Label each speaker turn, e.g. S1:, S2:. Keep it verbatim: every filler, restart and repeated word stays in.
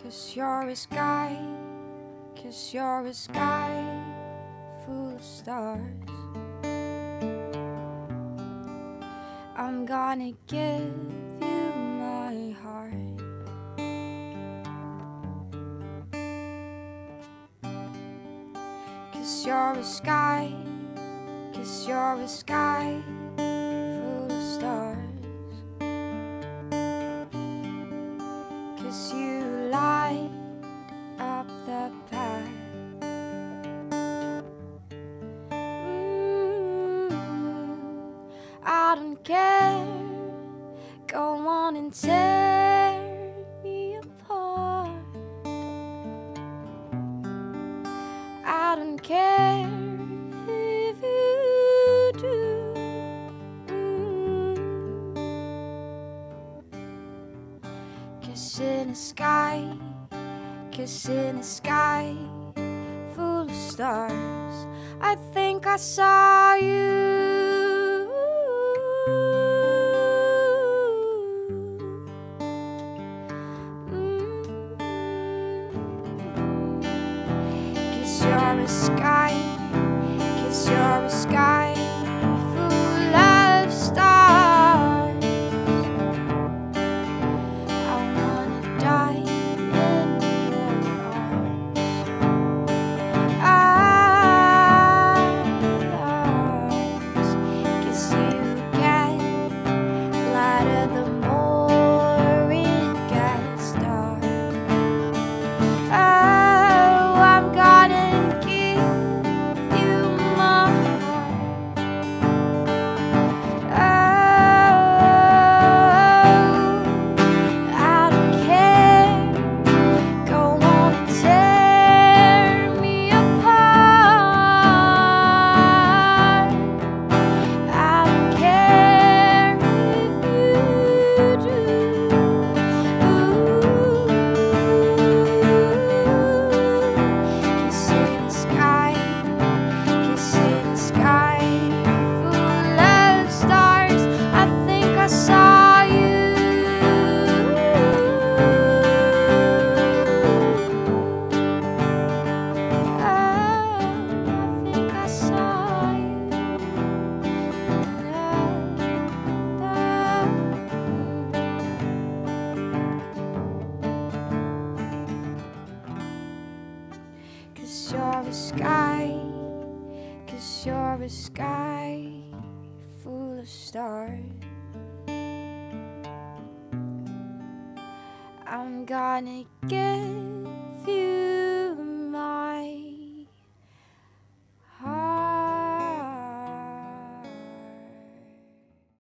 S1: 'Cause you're a sky, 'cause you're a sky full of stars. I'm gonna give you my heart. 'Cause you're a sky, 'cause you're a sky full of stars. 'Cause you light up the path. mm, I don't care, go on and tear me apart. I don't care if you do. Kiss in the sky, kiss in the sky full of stars. I think I saw you. Kiss you're a sky, kiss you're a sky full of stars. I wanna die in your arms. Eyes, 'cause you get lighter the more it gets dark. Oh, I'm gonna give you my heart. Oh, I don't care, go on and tear me apart. I don't care if you do. Kiss in the sky, kiss in the sky full of stars. I think I saw you. Oh, I think I saw you. Cause you're a sky, cause you're a sky full of stars. I'm gonna give you